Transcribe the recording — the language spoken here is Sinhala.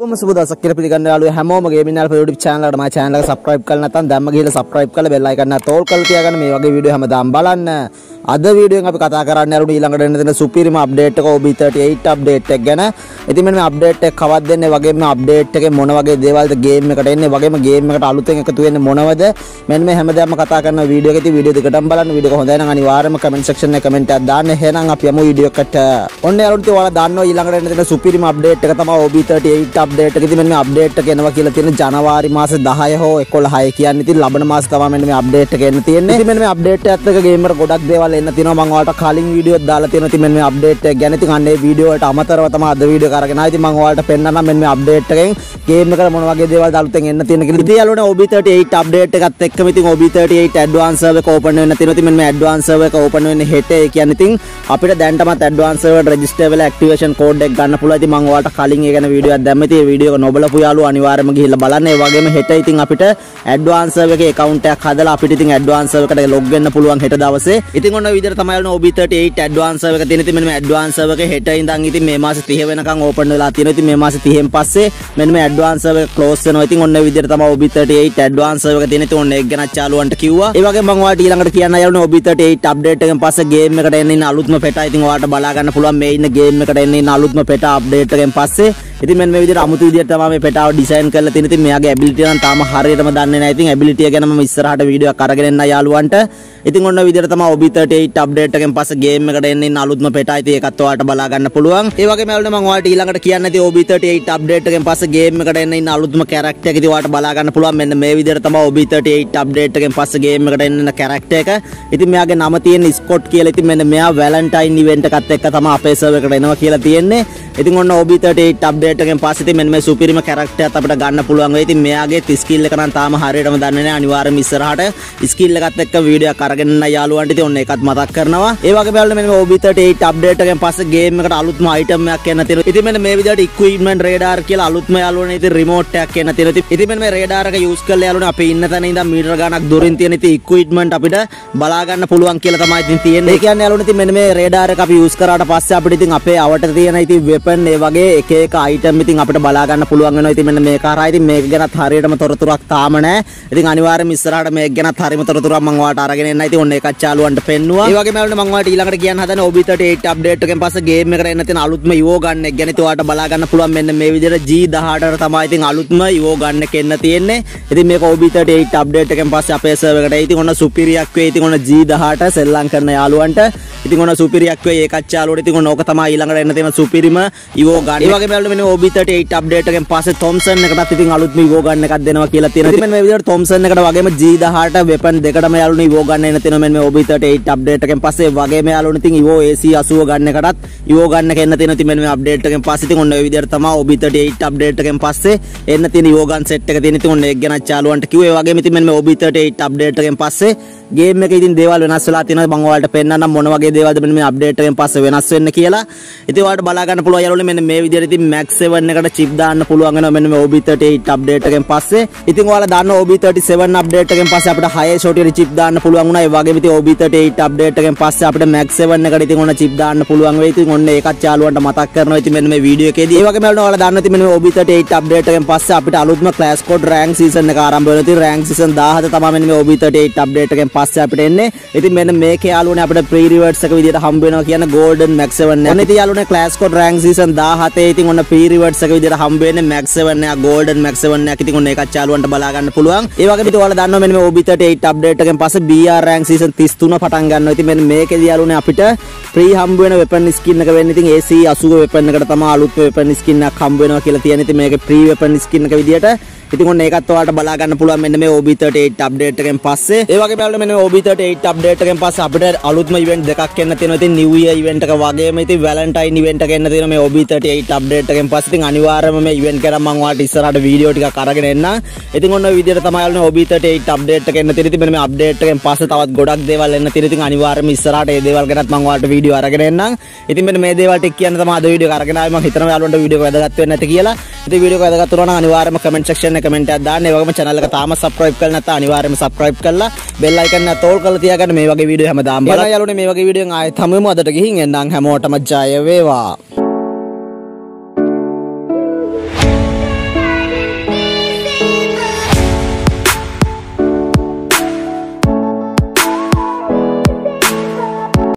Subuh dah sakit pilih kan lalu hamo mage minal YouTube channel ada my channel subscribe කරලා නැත්නම් දැම්ම ගිහලා subscribe කරලා bell icon එක තෝල් කරලා තියාගන්න මේ වගේ වීඩියෝ හැමදාම බලන්න. අද වීඩියෝ එකෙන් අපි කතා කරන්න යන්නේ ඊළඟට එන්න තියෙන සුපිරිම අප්ඩේට් එක OB38 අප්ඩේට් එක ගැන. ඉතින් මෙන්න මේ අප්ඩේට් එක කවද්ද දෙන්නේ වගේම මේ අප්ඩේට් එකේ මොන වගේ දේවල්ද ගේම් එකට එන්නේ වගේම ගේම් එකට අලුතෙන් එකතු වෙන්නේ මොනවද මෙන්න මේ හැමදාම කතා කරන වීඩියෝ එකේ වීඩියෝ දෙකටම බලන්න. වීඩියෝ එක හොඳයි නම් අනිවාර්යයෙන්ම comment section එකේ comment එකක් දාන්න. එහෙනම් අපි යමු වීඩියෝ එකට. ඔන්න යාළුවෝ ඉතින් ඔයාලා දන්නවා ඊළඟට එන්න තියෙන සුපිරිම අප්ඩේට් එක තමයි OB38 අප්ඩේට් එක. ඉතින් මෙන්න මේ අප්ඩේට් එක එනවා කියලා තියෙන ජනවාරි මාසේ 10 හෝ 11 කියන්නේ ඉතින් ලබන මාසේ තමයි මෙන්න මේ අප්ඩේට් එක එන්න තියෙන්නේ. ඉතින් මෙන්න මේ අප්ඩේට් එකත් එක්ක ගේම් වල ගොඩක් දේවල් එන්න තියෙනවා. මම ඔයාලට කලින් වීඩියෝ එකක් දාලා තියෙනවා. ඉතින් මෙන්න මේ අප්ඩේට් එක ගැන ඉතින් අන්න ඒ වීඩියෝ වලට අමතරව තමයි අද වීඩියෝ එක අරගෙන ආවේ. ඉතින් මම ඔයාලට පෙන්නන්නම් මෙන්න මේ අප්ඩේට් එකෙන් ගේම් එකට මොන වගේ දේවල්ද අලුතෙන් එන්න තියෙන කියලා. ඉතින් යාළුවනේ OB38 අප්ඩේට් එකත් එක්කම ඉතින් OB38 ඇඩ්වාන්ස් සර්වර් එක ඕපන් වෙන්න තියෙනවා. ඉතින් මෙන්න මේ ඇඩ්වාන්ස් සර්වර් එක ඕපන් වෙන්නේ හෙට. ඒ කියන්නේ ඉතින් අපිට දැන්ටමත් ඇඩ්වාන්ස් සර්වර් රෙජිස්ටර් වෙලා ඇක්ටිවේෂන් කෝඩ් එක ගන්න පුළුවන්. ඉතින් මම ඔයාලට කලින් ඒ ගැන වීඩියෝ එකක් දැම්මා. ඉතින් මේ වීඩියෝ එක නොබලපු යාළුවෝ අනිවාර්යයෙන්ම ගිහිල්ලා බලන්න. ඒ වගේම හෙට ඉතින් අපිට ඇඩ්වාන්ස් සර්වර් එකේ account එකක් හදලා අපිට ඉතින් ඇඩ්වාන්ස් සර්වර් එකට log වෙන්න පුළුවන් හෙට දවසේ. ඉතින් ඔන්න ඔය විදිහට තමයි යාළුවනේ OB38 ඇඩ්වාන්ස් සර්වර් එක තියෙන. ඉතින් මෙන්න මේ ඇඩ්වාන්ස් සර්වර් එක හෙට ඉඳන් ඉතින් මේ මාසේ 30 වෙනකන් ඕපන් වෙලා තියෙනවා. ඉතින් මේ මාසේ 30න් පස්සේ මෙන්න මේ ඇඩ්වාන්ස් සර්වර් එක ක්ලෝස් වෙනවා. ඉතින් ඔන්න ඔය විදිහට තමයි OB38 ඇඩ්වාන්ස් සර්වර් එක තියෙන. ඉතින් ඔන්න ඒක ගැන යාළුවන්ට කිව්වා. ඒ වගේම මම ඔයාලට ඊළඟට කියන්න යාළුවනේ OB38 අප්ඩේට් එකෙන් පස්සේ ගේම් එකට එන්න ඉන්න අලුත්ම පෙටා. ඉතින් ඔයාලට බලා ගන්න පුළුවන් මේ ඉන්න ගේම් එකට එන්න ඉන්න අලුත්ම පෙටා අප්ඩේට් එකෙන් පස්සේ. ඉතින් මෙන්න මේ විදිහට අමුතු විදිහට තමයි මේ පෙටාව ඩිසයින් කරලා තියෙන්නේ. ඉතින් මෙයාගේ ඇබිලිටි නම් තාම හරියටම දන්නේ නැහැ. ඉතින් ඇබිලිටි ගැන මම ඉස්සරහට වීඩියෝ එකක් අරගෙන එන්න යාළුවන්ට. ඉතින් ඔන්න ඔය විදිහට තමයි OB38 අප්ඩේට් එකෙන් පස්සේ ගේම් එකට එන්න ඉන්න අලුත්ම පෙටා. ඉතින් ඒකත් ඔයාලට බලා ගන්න පුළුවන්. ඒ වගේම යාළුවනේ මම ඔයාලට ඊළඟට කියන්න ඉතින් OB38 අප්ඩේට් එකෙන් පස්සේ ගේම් එකට එන්න ඉන්න අලුත්ම කැරක්ටර් එක ඉතින් ඔයාලට බලා ගන්න පුළුවන්. මෙන්න මේ විදිහට තමයි OB38 අප්ඩේට් එකෙන් පස්සේ ගේම් එකට එන්න කැරක්ටර් එක. ඉතින් මෙයාගේ නම තියෙන ස්කොට් කියලා. ඉතින් මෙන්න මෙයා වැලන්ටයින් ඉවෙන්ට් එකත් එක්ක තමයි අපේ සර්වර් එකට එනවා කියලා තියෙන්නේ. ඉතින් ඔන්න OB38 අප්ඩේට් එකෙන් පස්සේ ඉතින් මෙන්න මේ සුපිරිම කැරක්ටර් එකත් අපිට ගන්න පුළුවන් වෙයි. ඉතින් මෙයාගේ ස්කිල් එක නම් තාම හරියටම දන්නේ නැහැ. අනිවාර්යයෙන්ම ඉස්සරහට ස්කිල් එකත් එක්ක වීඩියෝ එකක් අරගෙන ඉන්න යාළුවන්ට ඉතින් ඔන්න ඒකත් මතක් කරනවා. ඒ වගේම යාළුවනේ මෙන්න මේ OB38 අප්ඩේට් එකෙන් පස්සේ ගේම් එකට අලුත්ම අයිටම් එකක් එන්න තියෙනවා. ඉතින් මෙන්න මේ විදිහට ඉක්විප්මන්ට් රේඩාර් කියලා අලුත්ම යාළුවනේ ඉතින් රිමෝට් එකක් එන්න තියෙනවා. ඉතින් මෙන්න මේ රේඩාර් එක යූස් කරලා යාළුවනේ අපි ඉන්න තැන ඉඳන් මීටර ගාණක් දුරින් තියෙන ඉතින් ඉක්විප්මන්ට් අපිට බලා ගන්න පුළුවන් කියලා තමයි ඉතින් තියෙන්නේ. ඒ කියන්නේ යාළුවනේ ඉතින් මෙන්න මේ රේඩාර් එක අපි යූස් කරාට පස්සේ අපිට ඉතින් අපේ අවට තියෙන ඉතින් වෙපන් ඒ වගේ එක එක අයිටම් ඉතින් අපිට බලා ගන්න පුළුවන් වෙනවා. ඉතින් මෙන්න මේක හරහා ඉතින් මේක ගැනත් හරියටම තොරතුරක් තාම නැහැ. ඉතින් අනිවාර්යයෙන්ම ඉස්සරහට මේක ගැනත් හරියම තොරතුරක් මම ඔයාලට අරගෙන එන්නයි. ඉතින් ඔන්න ඒකත් යාළුවන්ට පෙන්නුවා. ඒ වගේම යාළුවනේ මම ඔයාලට ඊළඟට කියන්න හදන්නේ OB38 අප්ඩේට් එකෙන් පස්සේ ගේම් එකට එන්න තියෙන අලුත්ම ඉවෝ ගන්න එක ගැන ඉතින් ඔයාලට බලා ගන්න පුළුවන්. මෙන්න මේ විදිහට G18 තමයි ඉතින් අලුත්ම ඉවෝ ගන්න එක එන්න තියෙන්නේ. ඉතින් මේක OB38 අප්ඩේට් එකෙන් පස්සේ අපේ සර්වර් එකට ඉතින් ඔන්න සුපිරියක් වෙයි. ඉතින් ඔන්න G18 සෙල්ලම් කරන යාළුවන්ට ඉතින් ඔන්න සුපිරියක් වෙයි. ඒකත් යාළුවෝ ඉතින් ඔන්න ඕක තමයි ඊළඟට එන්න තියෙන සුපිරිම ඉවෝ ගන්න. ඒ වගේම යාළුවෝ මෙන්න OB38 අප්ඩේට් එකෙන් පස්සේ Thompson එකටත් ඉතින් අලුත්ම ඉවෝ ගන්න එකක් දෙනවා කියලා තියෙනවා. ඉතින් මෙන්න මේ විදිහට Thompson එකට වගේම G18 වෙපන් දෙකටම යාළුවනේ ඉවෝ ගන්න එන්න තියෙනවා. මෙන්න මේ OB38 අප්ඩේට් එකෙන් පස්සේ වගේම යාළුවනේ ඉතින් ඉවෝ AC80 ගන්න එකටත් ඉවෝ ගන්න එක එන්න තියෙනවා. ඉතින් මෙන්න මේ අප්ඩේට් එකෙන් පස්සේ ඉතින් ඔන්න ඔය විදිහට තමයි OB38 අප්ඩේට් එකෙන් පස්සේ එන්න තියෙන ඉවෝ ගන් සෙට් එක තියෙන. ඉතින් ඔන්න ඒක ගැන යාළුවන්ට කිව්වා. ඒ වගේම ඉතින් මෙන්න මේ OB38 අප්ඩේට් එකෙන් පස්සේ ගේම් එකේ ඉතින් දේවල් වෙනස් වෙලා තියෙනවා. මම ඔයාලට පෙන්නන්නම් මොන වගේ දේවල්ද මෙන්න මේ අප්ඩේට් එකෙන් පස්සේ වෙනස් වෙන්න කියලා. ඉතින් ඔයාලට බලා ගන්න පුළුවන් යාළුවනේ මෙන්න මේ විදිහට ඉතින් Max 7 එකට chip දාන්න පුළුවන් වෙනවා මෙන්න මේ OB38 අප්ඩේට් එකෙන් පස්සේ. ඉතින් ඔයාලා දන්නවා OB37 අප්ඩේට් එකෙන් පස්සේ අපිට 6 ෂොටියට chip දාන්න පුළුවන් වුණා. ඒ වගේම ඉතින් OB38 අප්ඩේට් එකෙන් පස්සේ අපිට Max 7 එකට ඉතින් ඔන්න chip දාන්න පුළුවන් වෙයි. ඉතින් ඔන්න ඒකත් යාළුවන්ට මතක් කරනවා. ඉතින් මෙන්න මේ වීඩියෝ එකේදී ඒ වගේම යාළුවෝ ඔයාලා දන්නවා ඉතින් මෙන්න මේ OB38 අප්ඩේට් එකෙන් පස්සේ අපිට අලුත්ම ක්ලාස් කෝඩ් රෑන්ක් සීසන් එක ආරම්භ වෙනවා. ඉතින් රෑන්ක් සීසන් 17 තමයි මෙන්න මේ OB38 අප්ඩේට් එකෙන් පස්සේ අපිට එන්නේ. ඉතින් මෙන්න මේකේ යාළුවනේ අපිට ප්‍රී රිවර්ඩ්ස් එක විදියට හම්බ වෙනවා කියන Golden Max 7 එක. ඔන්න ඉතින් යාළුවනේ ක්ලාස් කෝඩ් රෑන්ක් සීසන් 17 ඉතින් ඔන්න ප්‍රී රිවර්ඩ්ස් එක විදියට හම්බ වෙන්නේ Max 7 එක Golden Max 7 එක. ඉතින් ඔන්න ඒකත් යාළුවන්ට බලා ගන්න පුළුවන්. ඒ වගේම ඉතින් ඔයාලා දන්නවා මෙන්න මේ OB38 අප්ඩේට් එකෙන් පස්සේ BR රෑන්ක් සීසන් 33 පටන් ගන්නවා. ඉතින් මෙන්න මේකේදී යාළුවනේ අපිට ප්‍රී හම්බ වෙන වෙපන් ස්කින් එක වෙන්නේ ඉතින් AC80 වෙපන් එකට තමයි අලුත් වෙපන් ස්කින් එකක් හම්බ වෙනවා කියලා තියෙන. ඉතින් මේකේ ප්‍රී වෙපන් ස්කින් එක විදියට ඉතින් ඔන්න ඒකත් ඔයාලට බලා ගන්න පුළුවන් මෙන්න මේ OB38 අප්ඩේට් එකෙන් පස්සේ. ඒ වගේම යාළුවනේ මෙන්න මේ OB38 අප්ඩේට් එකෙන් පස්සේ අපිට අලුත්ම ඉවෙන්ට් දෙකක් එන්න තියෙනවා. ඉතින් New Year ඉවෙන්ට් එක වගේම ඉතින් Valentine ඉවෙන්ට් එක එන්න තියෙනවා මේ OB38 අප්ඩේට් එකෙන් පස්සේ. ඉතින් අනිවාර්යයෙන්ම මේ ඉවෙන්ට් කරන් මම ඔයාලට ඉස්සරහට වීඩියෝ ටිකක් අරගෙන එන්න. ඉතින් ඔන්න ඔය විදිහට තමයි යාළුවනේ OB38 අප්ඩේට් එක එන්න තියෙන්නේ. ඉතින් මෙන්න මේ අප්ඩේට් එකෙන් පස්සේ තවත් ගොඩක් දේවල් එන්න තියෙනවා. ඉතින් අනිවාර්යයෙන්ම ඉස්සරහට මේ දේවල් ගැනත් මම ඔයාලට වීඩියෝ අරගෙන එන්නම්. ඉතින් මෙන්න මේ දේවල් ටික කියන්න තමයි අද වීඩියෝ එක අරගෙන ආවේ. මම හිතනවා යාළුවන්ට වීඩියෝ එක වැදගත් වෙන්නේ නැති කියලා. ඉතින් වීඩියෝ එක වැදගත් වුණා නම් අනිවාර්යයෙන්ම comment section එකේ comment එකක් දාන්න. channel එක තාම subscribe කරලා නැත්නම් අනිවාර්යයෙන්ම subscribe කරලා bell icon එක තෝල් කරලා තියාගන්න. මේ වගේ වීඩියෝ හැමදාම බලන්න යාළුවනේ. මේ වගේ වීඩියෝෙන් ආයෙත් හමුවෙමු. අදට ගිහින් එන්නම්. හැමෝටම ජය වේවා.